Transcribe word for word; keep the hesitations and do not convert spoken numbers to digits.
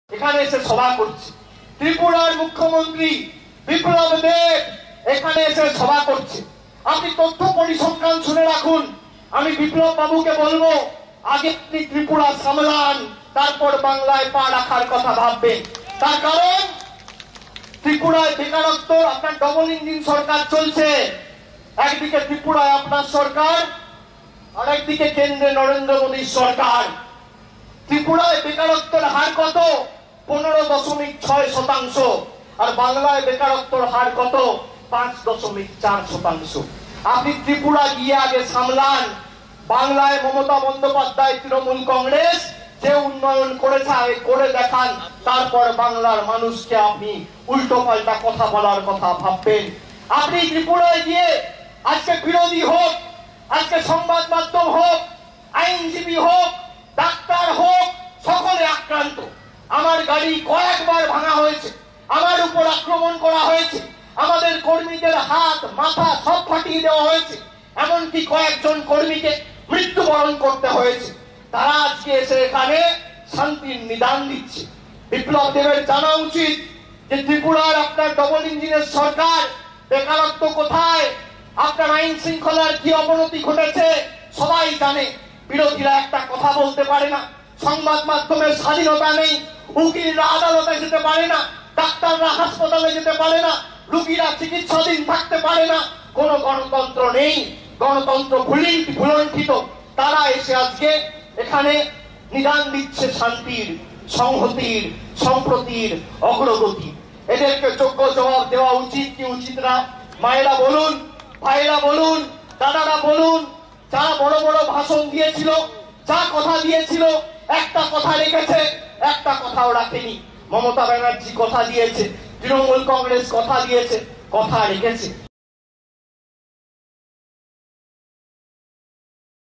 এখানে এসে সভা করছে। ত্রিপুরার মুখ্যমন্ত্রী বিপ্লব দেব এখানে এসে সভা করছে। আপনি তথ্য পরিসংখ্যান শুনে রাখুন। আমি বিপ্লব বাবুকে বলবো, আগে আপনি ত্রিপুরা সামলান, তারপর বাংলায় পা রাখার কথা ভাববেন। তার কারণ ত্রিপুরায় বেকারত্ব, আপনার ডবল ইঞ্জিন সরকার চলছে। একদিকে ত্রিপুরায় আপনার সরকার, আর একদিকে কেন্দ্রে নরেন্দ্র মোদীর সরকার। ত্রিপুরায় বেকারত্বের হার কত? পনেরো দশমিক ছয় শতাংশ। আর বাংলায় বেকারত্বের হার কত? পাঁচ দশমিক চার শতাংশ। আপনি ত্রিপুরা গিয়ে আগে সামলান। বাংলায় মমতা বন্দ্যোপাধ্যায়, তৃণমূল কংগ্রেস যে উন্নয়ন করেছে করে দেখান, তারপর বাংলার মানুষকে আপনি উল্টো পাল্টা কথা বলার কথা ভাববেন। আপনি ত্রিপুরায় গিয়ে আজকে বিরোধী হোক, আজকে সংবাদ মাধ্যম হোক, আইনজীবী হোক, ডাক্তার হোক, সকলে আক্রান্ত। আমার গাড়ি কয়েকবার ভাঙা হয়েছে, আমার উপর আক্রমণ করা হয়েছে, আমাদের কর্মীদের হাত মাথা সব ফাটিয়ে দেওয়া হয়েছে, এমনকি কয়েকজন কর্মীকে মৃত্যুবরণ করতে হয়েছে। তারা আজকে এসে এখানে শান্তির নিদান দিচ্ছে। বিপ্লব দেবের জানা উচিত যে ত্রিপুরার আপনার ডবল ইঞ্জিনের সরকার, বেকারত্ব কোথায়, আপনার আইন শৃঙ্খলার কি অবনতি ঘটেছে সবাই জানে। বিরোধীরা একটা কথা বলতে পারে না, সংবাদ মাধ্যমের স্বাধীনতা নেই, উকিলরা আদালতে যেতে পারে না, ডাক্তাররা হাসপাতালে যেতে পারে না, রোগীরা চিকিৎসাধীন থাকতে পারে না, কোন গণতন্ত্র নেই, গণতন্ত্র ভুলণ্ঠিত। তারা এসে আজকে এখানে নিদান দিচ্ছে শান্তির, সংহতির, সম্প্রতির, অগ্রগতি। এদেরকে যোগ্য জবাব দেওয়া উচিত কি উচিত না? মায়েরা বলুন, ভাইরা বলুন, দাদারা বলুন, যারা বড় বড় ভাষণ দিয়েছিল, যা কথা দিয়েছিল, একটা কথা রেখেছে, একটা কথাও রাখেনি। মমতা ব্যানার্জি কথা দিয়েছে, তৃণমূল কংগ্রেস কথা দিয়েছে, কথা রেখেছে।